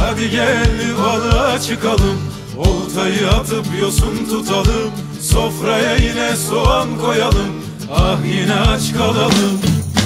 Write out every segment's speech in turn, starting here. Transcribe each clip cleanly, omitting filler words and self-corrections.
Hadi gel balığa çıkalım, oltayı atıp yosun tutalım. Sofraya yine soğan koyalım, ah yine aç kalalım.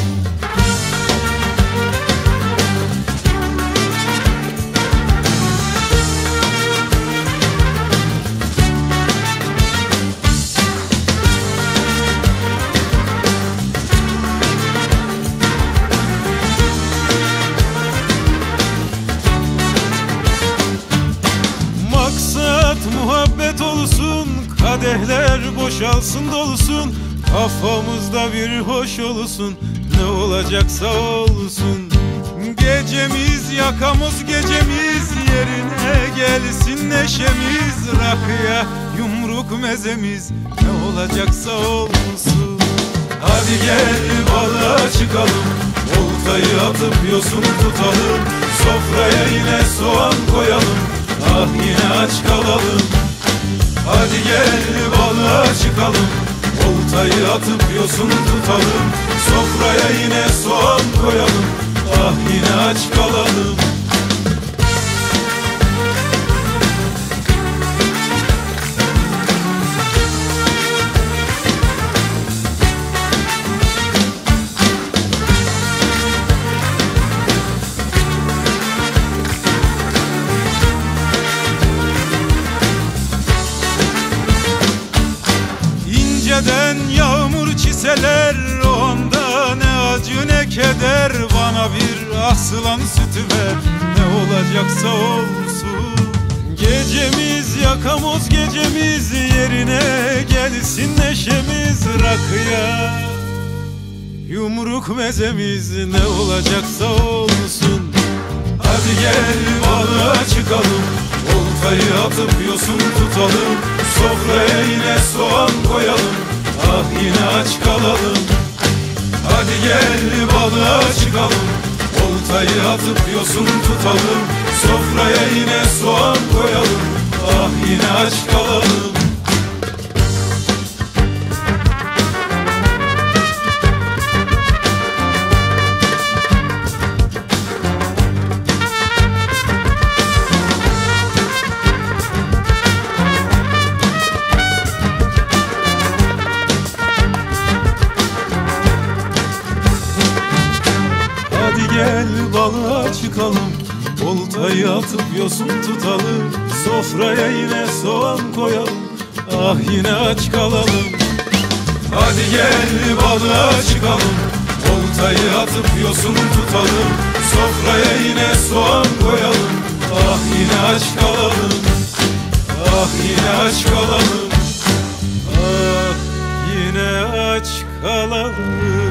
Muhabbet olsun, kadehler boşalsın dolusun. Kafamızda bir hoş olsun, ne olacaksa olsun. Gecemiz yakamız gecemiz, yerine gelsin neşemiz. Rakıya yumruk mezemiz, ne olacaksa olsun. Hadi gel balığa çıkalım, oltayı atıp yosun tutalım. Sofraya yine soğan koyalım, ah yine aç kalalım. Hadi gel balığa çıkalım, oltayı atıp yosun tutalım. Sofraya yine soğan koyalım, ah yine aç kalalım. İnceden yağmur çiseler, o anda ne acı ne keder. Bana bir aslan sütü ver, ne olacaksa olsun. Gecemiz yakamoz gecemiz, yerine gelsin neşemiz. Rakıya yumruk mezemiz, ne olacaksa olsun. Hadi gel balığa çıkalım, oltayı atıp yosun tutalım. Sofraya yine soğan koyalım, ah yine aç kalalım. Hadi gel balığa çıkalım, oltayı atıp yosun tutalım. Sofraya yine soğan koyalım, ah yine aç kalalım. Hadi gel balığa çıkalım, oltayı atıp yosun tutalım. Sofraya yine soğan koyalım, ah yine aç kalalım. Hadi gel balığa çıkalım, oltayı atıp yosun tutalım. Sofraya yine soğan koyalım, ah yine aç kalalım. Ah yine aç kalalım, ah yine aç kalalım.